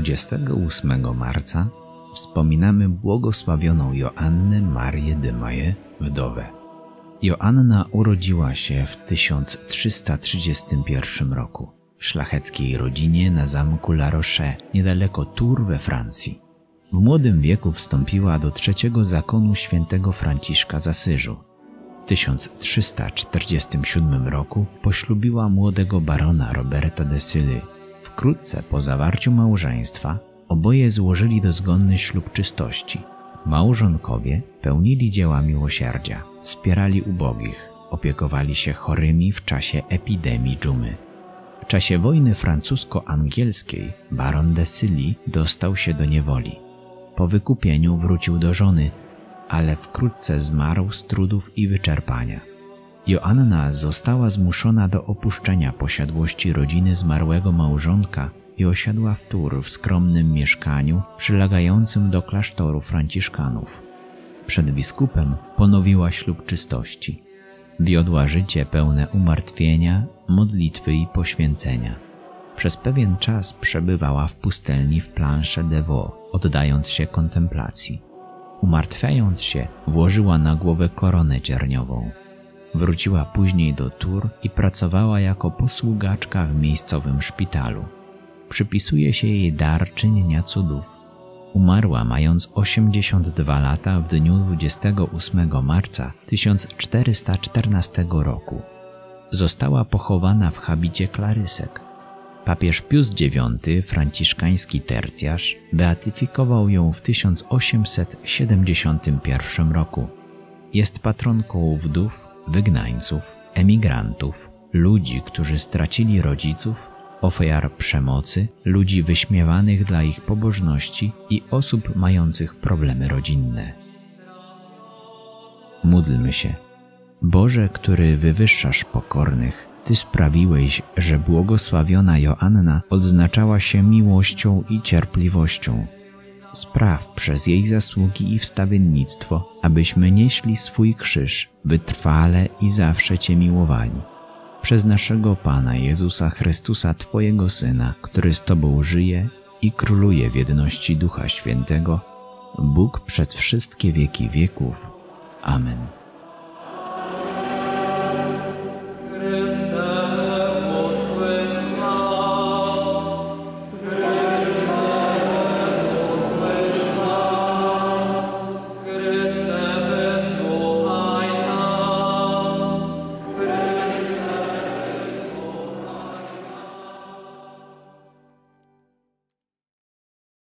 28 marca wspominamy błogosławioną Joannę Marię de Maillet, wdowę. Joanna urodziła się w 1331 roku w szlacheckiej rodzinie na zamku La Roche, niedaleko Tours we Francji. W młodym wieku wstąpiła do trzeciego zakonu świętego Franciszka z Asyżu. W 1347 roku poślubiła młodego barona Roberta de Sully. Wkrótce po zawarciu małżeństwa oboje złożyli dozgonny ślub czystości. Małżonkowie pełnili dzieła miłosierdzia, wspierali ubogich, opiekowali się chorymi w czasie epidemii dżumy. W czasie wojny francusko-angielskiej baron de Sully dostał się do niewoli. Po wykupieniu wrócił do żony, ale wkrótce zmarł z trudów i wyczerpania. Joanna została zmuszona do opuszczenia posiadłości rodziny zmarłego małżonka i osiadła w Tours w skromnym mieszkaniu przylegającym do klasztoru franciszkanów. Przed biskupem ponowiła ślub czystości. Wiodła życie pełne umartwienia, modlitwy i poświęcenia. Przez pewien czas przebywała w pustelni w Planche de Vaux, oddając się kontemplacji. Umartwiając się, włożyła na głowę koronę cierniową. Wróciła później do Tours i pracowała jako posługaczka w miejscowym szpitalu. Przypisuje się jej dar czynienia cudów. Umarła mając 82 lata w dniu 28 marca 1414 roku. Została pochowana w habicie klarysek. Papież Pius IX, franciszkański tercjarz, beatyfikował ją w 1871 roku. Jest patronką wdów, wygnańców, emigrantów, ludzi, którzy stracili rodziców, ofiar przemocy, ludzi wyśmiewanych dla ich pobożności i osób mających problemy rodzinne. Módlmy się. Boże, który wywyższasz pokornych, Ty sprawiłeś, że błogosławiona Joanna odznaczała się miłością i cierpliwością. Spraw przez jej zasługi i wstawiennictwo, abyśmy nieśli swój krzyż wytrwale i zawsze Cię miłowali. Przez naszego Pana Jezusa Chrystusa, Twojego Syna, który z Tobą żyje i króluje w jedności Ducha Świętego, Bóg przez wszystkie wieki wieków. Amen.